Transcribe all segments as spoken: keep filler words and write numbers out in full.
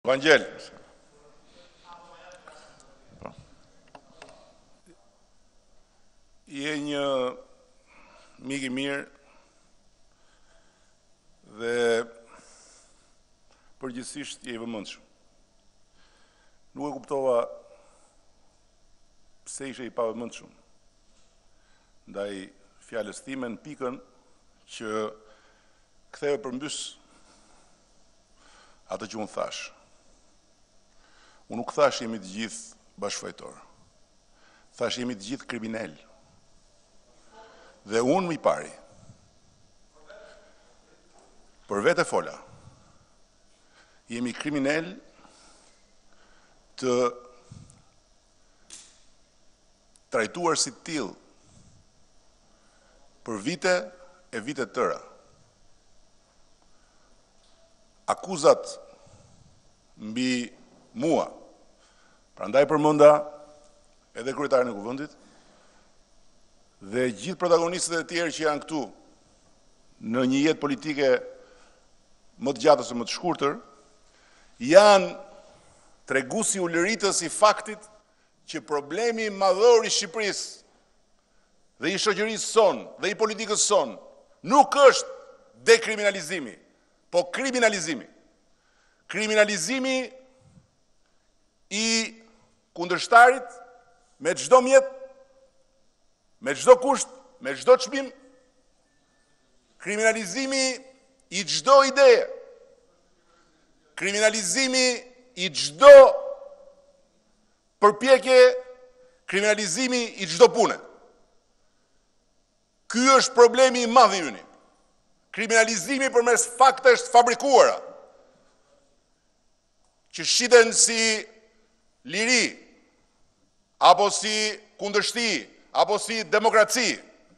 Vangel. Je një mik i mirë dhe përgjithsisht je i vëmendshëm. Nuk e kuptova pse ishe i pavëmendshëm ndaj fjalës time në pikën që ktheve përmbys atë që unë thash. Unë nuk thash jemi të gjithë bashkëfajtor. Thash jemi të gjithë kriminal. Dhe unë më i pari. Për vete fola. Jemi kriminal të trajtuar si tillë për vite e vite të tëra. Akuzat mbi mua, prandaj përmenda edhe kryetarin e kuvendit dhe gjithë protagonistët e tjerë që janë këtu në një jetë politike më të gjatë ose më të shkurtër, janë treguesi ulëritës i faktit që problemi madhor i Shqipërisë dhe i shoqërisë son dhe i politikës son nuk është dekriminalizimi, po kriminalizimi. Kriminalizimi i kundërshtarit me çdo mjet, me çdo kusht, me çdo çmim, kriminalizimi i çdo ideje, kriminalizimi i çdo përpjekje, kriminalizimi i çdo pune. Ky është problemi i madh i ynë. Kriminalizimi përmes faktesh të fabrikuara, që shiten si liri, apo si kundërshti, apo si demokraci.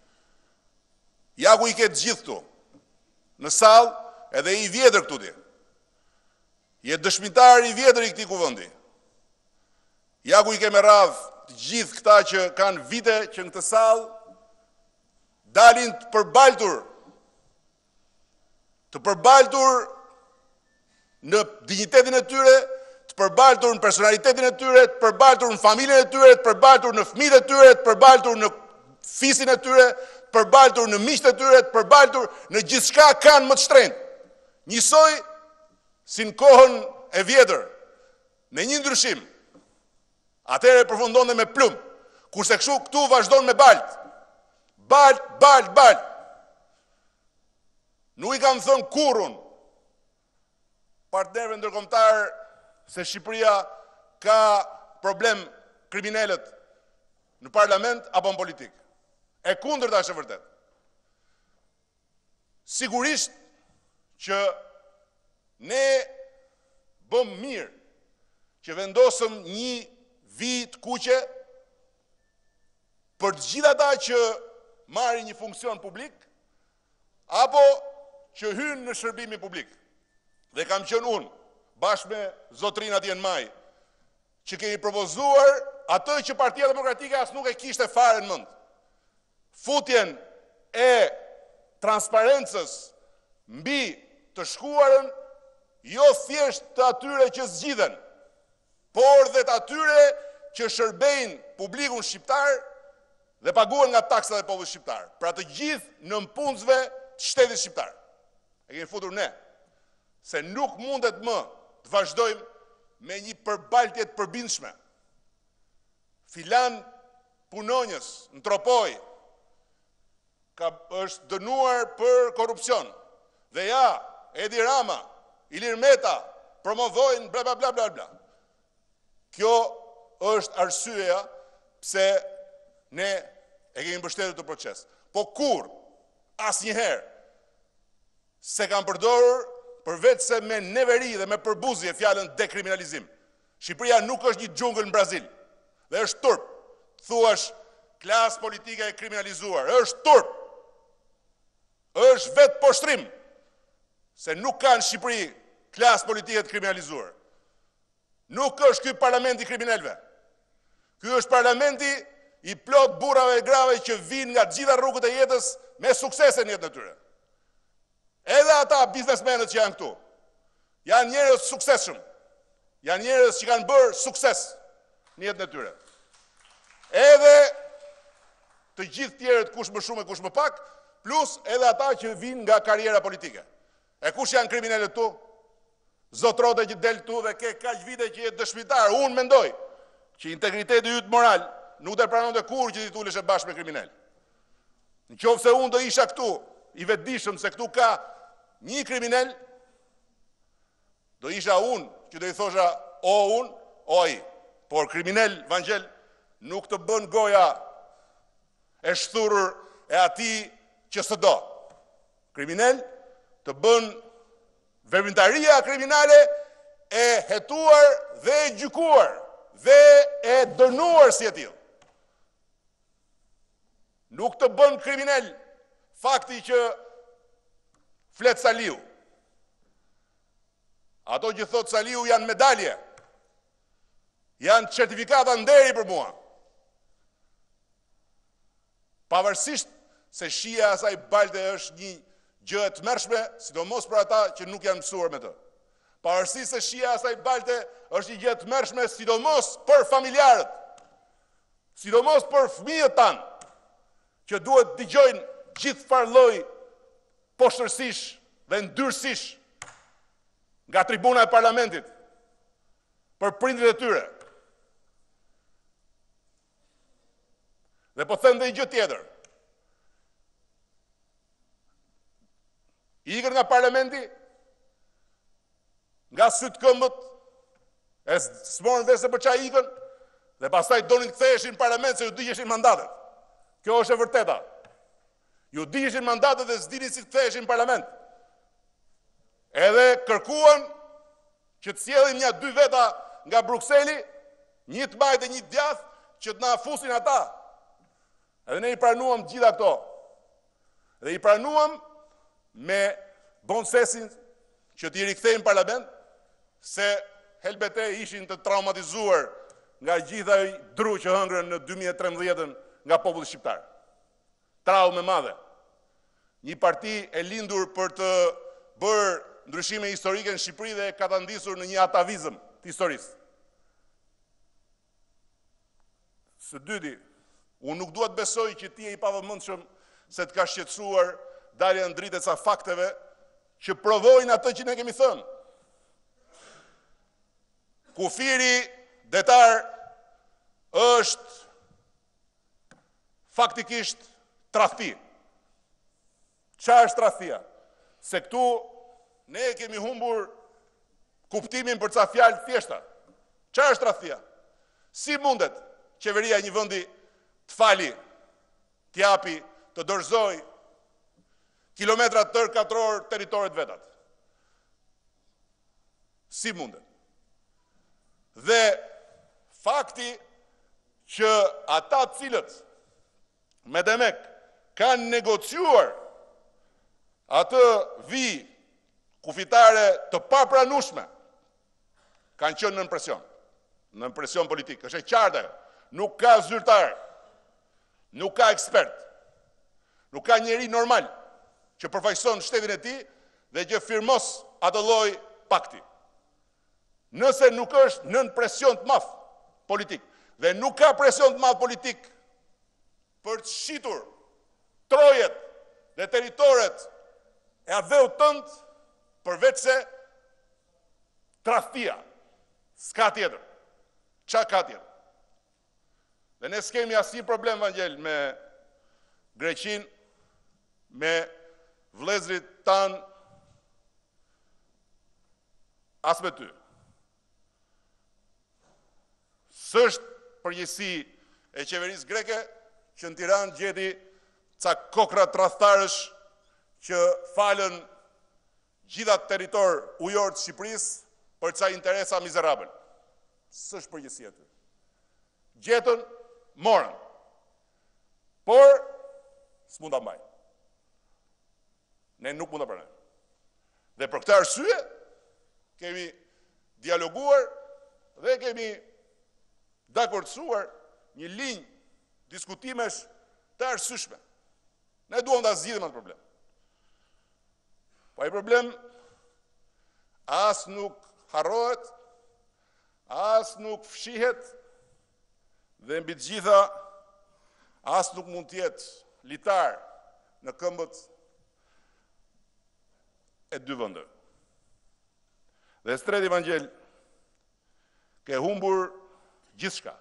Ja ku i ke të gjithë këtu, në sallë edhe i vjetër këtu ti. Je dëshmitar i vjetër i këtij kuvendi. Ja ku i ke me radhë të gjithë këta që kanë vite që në këtë sallë dalin të përbaltur të përbaltur në dignitetin e tyre, të përbaltur në personalitetin e tyre, të përbaltur në familjen e tyre, të përbaltur në fëmijët e tyre, të përbaltur në fisin e tyre, të përbaltur në miqtë e tyre, të përbaltur në gjithçka kanë më të shtrenjtë. Njësoj si në kohën e vjetër, me një ndryshim. Atëherë përfundonte me plumb, kurse kështu këtu vazhdon me balt. Balt, balt, balt. Nuk i kam thënë kurrun partnerëve ndërkombëtar se Shqipëria ka problem kriminalët në parlament apo në politikë. E kundërta është e vërtet. Sigurisht që ne bëm mirë që vendosëm një vit kuqe për të gjithë ata që marrin një funksion publik apo që hynë në shërbimin publik. Dhe kam qenë unë, bashkë me zotrin atje në maj, që kemi propozuar atë që Partia Demokratike as nuk e kishte fare në mend. Futjen e transparencës mbi të shkuarën, jo thjesht të atyre që zgjidhen, por dhe të atyre që shërbejnë publikun shqiptar dhe paguhen nga taksat e popullit shqiptar. Pra të gjithë nënpunësve të shtetit shqiptar. E kemi futur ne, se nuk mundet më të vazhdojmë me një përbaltje të përbindshme. Filan punonjës në Tropoj ka është dënuar për korrupsion. Dhe ja, Edi Rama, Ilir Meta promovojnë bla bla bla bla bla. Kjo është arsyeja pse ne e kemi mbështetur të proces. Po kur asnjëherë se kanë përdorur përveç se me neveri dhe me përbuzje fjalën dekriminalizim. Shqipëria nuk është një xhungël në Brazil. Dhe është turp. Thuash klasë politike e kriminalizuar. Është turp. Është vetë poshtrim. Se nuk kanë Shqipëri klasë politike të kriminalizuar. Nuk është ky parlamenti kriminalëve. Ky është parlamenti i plot burrave e grave që vinë nga gjitha rrugët e jetës me suksese në jetën e tyre. Edhe ata biznesmenët që janë këtu, janë njerëz suksesshëm. janë njerëz që kanë bërë sukses në jetën e tyre. Edhe të gjithë tjerët, kush më shumë e kush më pak, plus edhe ata që vinë nga karriera politike. E kush janë kriminalët tu? Zotrote që del tu dhe ke kaq vite që je dëshmitar. Unë mendoj që integriteti yt moral nuk do të pranonte kurrë që ti tulesh e bashkë me kriminal. Në qoftë se unë do isha këtu i vetëdijshëm se këtu ka një kriminal, do isha unë që do i thosha o unë, o ai. Por kriminal, Vangel, nuk të bën goja e shthurur e atij që s'do. Kriminal të bën veprimtaria kriminale e hetuar dhe e gjykuar dhe e dënuar si e tillë. Nuk të bën kriminal fakti që flet Saliu. Ato që thot Saliu janë medalje, janë certifikata nderi për mua. Pavarësisht se shija e asaj balte është një gjë e tmerrshme, sidomos për ata që nuk janë mësuar me të. Pavarësisht se shija e asaj balte është një gjë e tmerrshme, sidomos për familjarët, sidomos për fëmijët tanë, që duhet dëgjojnë gjithë farlloj poshtërsish dhe ndyrësish nga tribuna e parlamentit për prindrit e tyre. Dhe po them dhe një gjë tjetër. Ikën nga parlamenti, nga sytë këmbët, e s'morën dhe se për qa ikën, dhe pastaj donin ktheheshin në parlament se ju digjeshin mandatet. Kjo është e vërteta. Ju digjeshin mandatet dhe s'dinin si të ktheheshin në parlament. Edhe kërkuan që të sjellin një dy veta nga Brukseli, një të majtë e një të djathtë, që të na fusin ata. Edhe ne i pranuam gjitha këto. Dhe i pranuam me bonsesin që t'i rikthejnë parlament, se helbete ishin të traumatizuar nga gjitha i dru që hëngrën në dy mijë e trembëdhjetë nga populli shqiptar. Traumë madhe. Një parti e lindur për të bërë ndryshime historike në Shqipëri dhe ka të ndisur në një atavizëm të historisë. Së dyti, unë nuk duhet besoj që ti e i pavëmendshëm se të ka shqetësuar dalja në dritë e ca fakteve që provojnë atë që ne kemi thënë. Kufiri detar është faktikisht tradhti. Çfarë është tradhtia? Se këtu ne kemi humbur kuptimin për ca fjalë thjeshta. Çfarë është tradhtia? Si mundet qeveria e një vendi të fali, të japi, të dorëzoj kilometra tër katror teritorit vetat? Si mundet? Dhe fakti që ata cilët me demek kanë negociuar atë vi kufitare të papranueshme, kanë qenë në presion, në presion politik. Është e qartë, nuk ka zyrtar, nuk ka ekspert, nuk ka njeri normal që përfaqëson shtetin e tij dhe që firmos atë lloj pakti. Nëse nuk është nën presion të madh politik dhe nuk ka presion të madh politik për të shitur trojet dhe teritoret e aveut tënd, përveç se tradhtia, s'ka tjetër. Qa ka tjetër? Dhe ne s'kemi asnjë problem, Vangel, me Greqinë, me vëllezërit tanë, as me ty. S'është përgjegjësi e qeverisë greke që në Tiranë gjeti ca kokra tradhtarësh që falën gjitha territor ujor të Shqipërisë për ca interesa mizerabël. S'është përgjegjësi aty. Gjetën, morën. Por s'mund ta mbajnë. Ne nuk mund ta pranojmë. Dhe për këtë arsye kemi dialoguar dhe kemi dakordsuar një linjë diskutimesh të arsyeshme. Ne duam ta zgjidhim atë problem. Po ai problem as nuk harrohet, as nuk fshihet dhe mbi të gjitha as nuk mund të jetë litar në këmbët e dy vende. Dhe së treti Vangjel ke humbur gjithçka.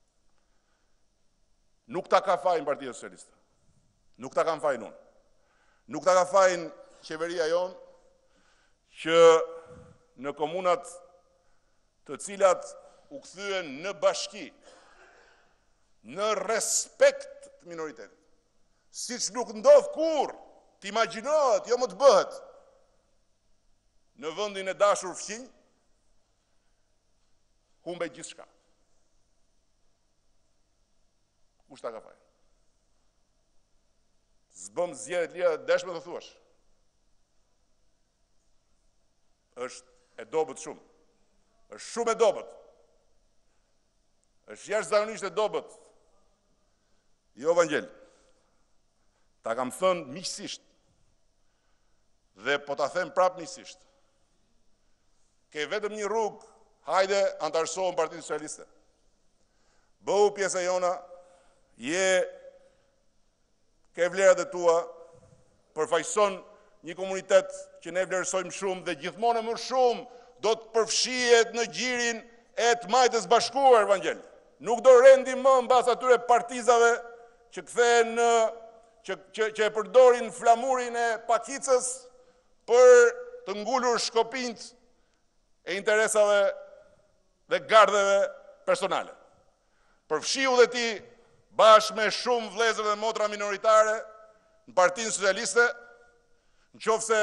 Nuk ta ka fajin Partia Socialiste. Nuk ta kam fajin unë. Nuk ta ka fajin qeveria jonë që në komunat të cilat u kthyen në bashki, në respekt të minoritetit. Siç nuk ndodh kur, t'imagjinohet, jo më të bëhet. Në vendin e dashur fqinj, humbe gjithçka. Kush ta ka fajin? Zbëm zgjedhje të lira dhe dëshme të thuash. Është e dobët shumë. Është shumë e dobët. Është jashtëzakonisht e dobët. Jo Vangjel. Ta kam thënë miqësisht. Dhe po ta them prapë miqësisht. Ke vetëm një rrugë, hajde antarësohen Partinë Socialiste. Bëhu pjesë e jona, je ke vlerat e tua, përfaqëson një komunitet që ne vlerësojmë shumë dhe gjithmonë më shumë do të përfshihet në gjirin e të Majtës Bashkuar, Vangjel. Nuk do rendi më mbas atyre partizave që kthehen në që, që, që e përdorin flamurin e pakicës për të ngulur shkopinjt e interesave dhe gardheve personale. Përfshiu dhe ti bashkë me shumë vëllezër dhe motra minoritare në Partinë Socialiste, në qoftë se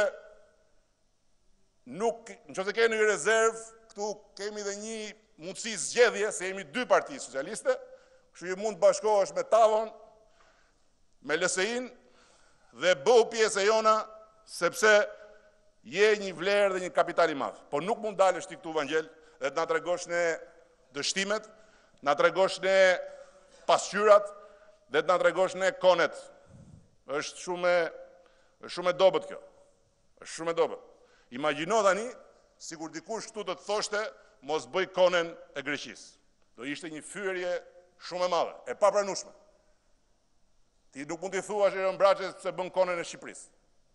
nuk, në qoftë se keni një rezervë, këtu kemi dhe një mundësi zgjedhje, se jemi dy Parti Socialiste, kështu që mund të bashkohesh me Tavon, me L S I-n dhe bëhu pjesë e jona, sepse je një vlerë dhe një kapital i madh. Po nuk mund dalësh ti këtu Vangjel dhe të na tregosh ne dështimet, na tregosh ne pasqyrat dhe të na tregosh ne konet. Është shumë është shumë e dobët kjo. Është shumë e dobët. Imagjino tani sikur dikush këtu të të thoshte mos bëj konen e Greqisë. Do ishte një fyerje shumë e madhe, e papranueshme. Ti nuk mund t'i thuash Erion Braçës pse bën konen e Shqipërisë.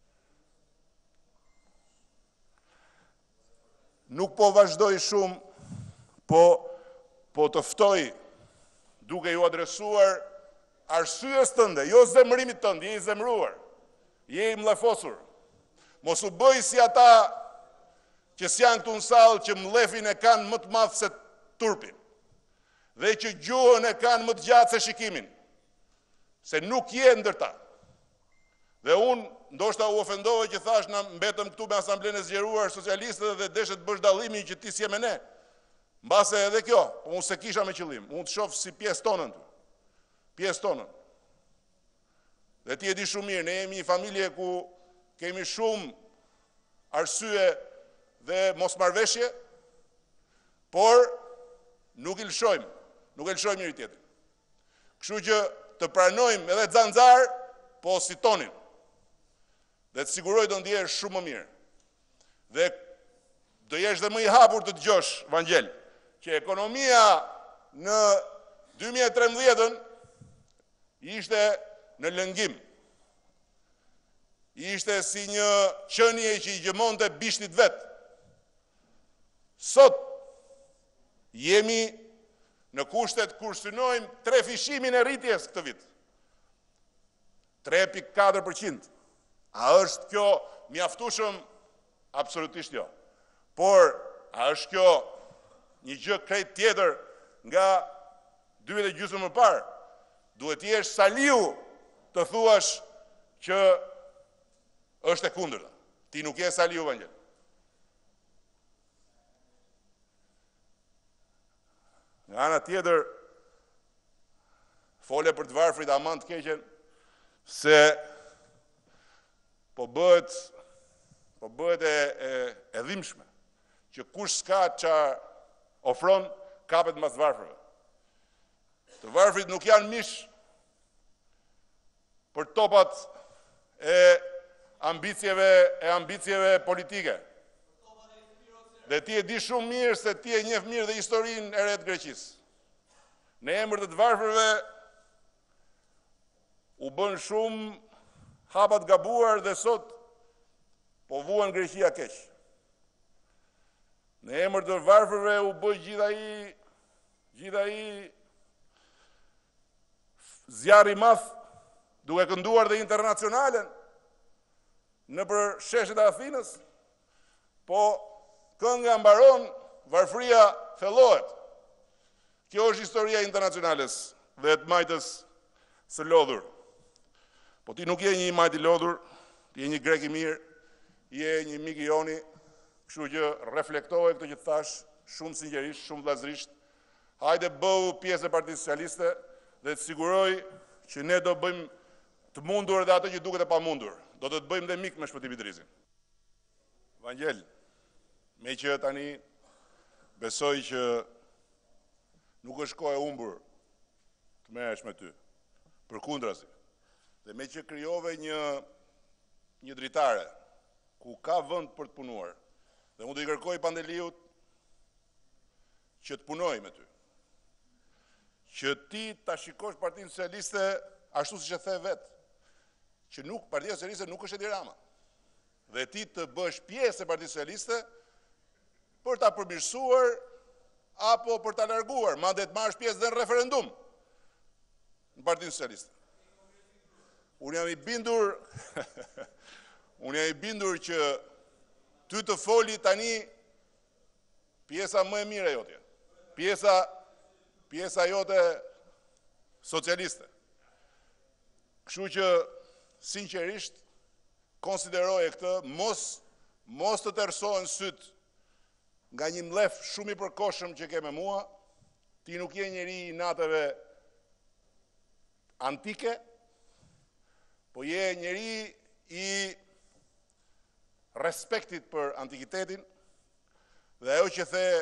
Nuk po vazhdoj shumë, po po të ftoj duke ju adresuar arsyes tënde, jo zemërimit tënd, je i zemëruar, je i mllafosur. Mos u bëj si ata që s'janë këtu në sallë që mllefin e kanë më të madh se turpin, dhe që gjuhën e kanë më të gjatë se shikimin, se nuk je ndër ta. Dhe unë ndoshta u ofendova që thash na mbetëm këtu me asamblenë e zgjeruar socialiste dhe deshet bësh dallimin që ti s'je me ne. Mbase edhe kjo, po unë se kisha me qëllim, unë të shoh si pjesë tonën ty. Pjesë tonën. Dhe ti e di shumë mirë, ne jemi një familje ku kemi shumë arsye dhe mosmarrveshje, por nuk i lëshojmë, nuk e lëshojmë njëri tjetrin. Kështu që të pranojmë edhe Xanxar, po si tonin. Dhe të siguroj do ndihesh shumë më mirë. Dhe do jesh dhe më i hapur të dëgjosh, Vangjel, që ekonomia në dy mijë e trembëdhjetë ishte në lëngim. Ishte si një qenie që i gjëmonte bishtit vet. Sot jemi në kushtet kur synojmë tre fishimin e rritjes këtë vit. tre pikë katër përqind. A është kjo mjaftueshëm? Absolutisht jo. Por, a është kjo një gjë krejt tjetër nga dy vjet e gjysmë më parë? Duhet të jesh saliu të thuash që është e kundërta. Ti nuk je saliu, Vangjel. Nga ana tjetër, fole për të varfrit aman të keqen, se po bëhet po bëhet e, e, e dhimbshme që kush s'ka çfarë ofron kapet mbas varfrave. Të varfrit nuk janë mish për topat e ambicjeve e ambicjeve politike. Dhe ti e di shumë mirë se ti e njeh mirë dhe historinë e re të Greqisë. Në emër të të varfërve u bën shumë hapa të gabuar dhe sot po vuan Greqia keq. Në emër të varfërve u bë gjithaj gjithaj zjarri madh duke kënduar dhe internacionalen në për sheshet e Athinës, po kënga mbaron, varfëria thellohet. Kjo është historia internacionales dhe të majtës së lodhur. Po ti nuk je një majt i lodhur, ti je një grek i mirë, je një mik i joni, kështu që reflektoje këtë që të thash, shumë sinqerisht, shumë vllazërisht. Hajde bëu pjesë e Partisë Socialiste dhe të siguroj që ne do bëjmë të mundur dhe ato që duket e pamundur. Do të të bëjmë dhe mik me Shpëtim Idrizin. Vangel, me që tani besoj që nuk është kohë e humbur të merresh me ty, përkundrazi. Dhe me që krijove një një dritare ku ka vend për të punuar, dhe unë do i kërkoj Pandeliut që të punoj me ty. Që ti ta shikosh Partinë Socialiste ashtu siç e the vetë, që nuk Partia Socialiste nuk është Edi Rama. Dhe ti të bësh pjesë e Partisë Socialiste për ta përmirësuar apo për ta larguar, madje të marrësh pjesë dhe në referendum në Partinë Socialiste. Unë jam i bindur unë jam i bindur që ty të foli tani pjesa më e mirë e jotje. Pjesa pjesa jote socialiste. Kështu që sinqerisht konsideroje këtë, mos mos të tërsohen syt nga një mlef shumë i përkohshëm që ke me mua. Ti nuk je njeri i natëve antike, po je njeri i respektit për antikitetin, dhe ajo që the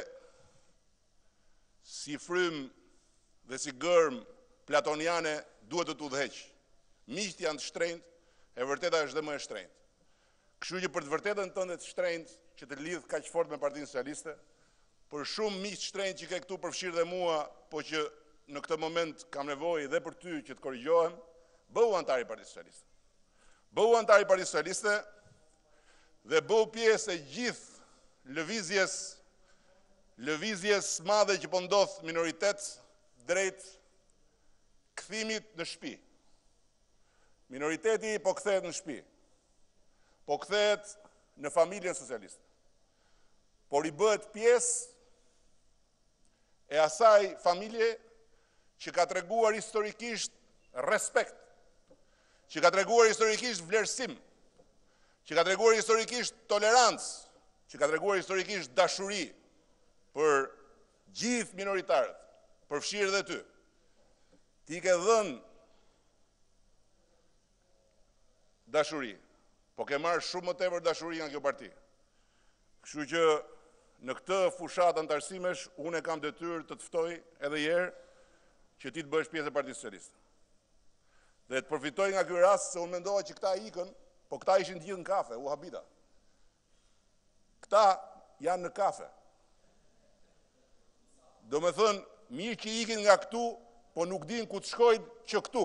si frym dhe si gërm platoniane duhet të t'udhëheq. Miqt janë të shtrenjtë, e vërteta është dhe më e shtrenjtë. Kështu që për të vërtetën tënde të shtrenjtë që të lidh kaq fort me Partinë Socialiste, për shumë miq të shtrenjtë që ke këtu përfshirë dhe mua, po që në këtë moment kam nevojë dhe për ty që të korrigjohem, bëu antar i Partisë Socialiste. Bëu antar i Partisë Socialiste dhe bëu pjesë e gjithë lëvizjes lëvizjes madhe që po ndodh minoritet drejt kthimit në shtëpi. Minoriteti po kthehet në shtëpi. Po kthehet në familjen socialiste. Por i bëhet pjesë e asaj familje që ka treguar historikisht respekt, që ka treguar historikisht vlerësim, që ka treguar historikisht tolerancë, që ka treguar historikisht dashuri për gjithë minoritarët, përfshirë dhe ty. Ti ke dhënë dashuri, po ke marrë shumë më tepër dashuri nga kjo parti. Kështu që në këtë fushat antarësimesh, unë e kam detyrë të të ftoj edhe herë që ti të bësh pjesë e Partisë Socialiste. Dhe të përfitoj nga ky rast se unë mendova që këta ikën, po këta ishin të gjithë në kafe, u habita. Këta janë në kafe. Do me thënë, mirë që ikin nga këtu, po nuk din ku të shkojnë që këtu.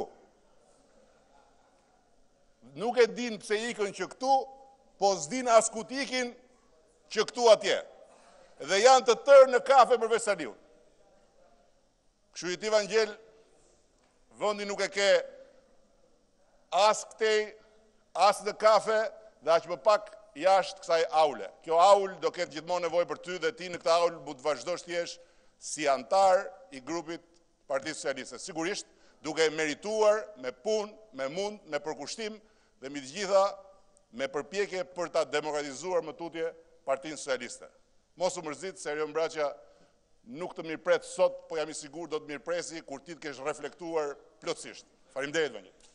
Nuk e din pse ikën që këtu, po s'din as ku t'ikin që këtu atje. Dhe janë të tërë në kafe për Versaliun. Kështu i ti Vangel, vëndi nuk e ke as këtej, as në kafe, dhe aq më pak jashtë kësaj aule. Kjo aul do ketë gjithmonë nevojë për ty dhe ti në këtë aul bu të vazhdosh t'jesh si antar i grupit Partisë Socialiste. Sigurisht, duke merituar me punë, me mund, me përkushtim dhe mbi të gjitha me përpjekje për ta demokratizuar më tutje Partinë Socialiste. Mos u mërzit se Erion Braqa nuk të mirëpret sot, po jam i sigurt do të mirëpresi kur ti të kesh reflektuar plotësisht. Faleminderit Vangel.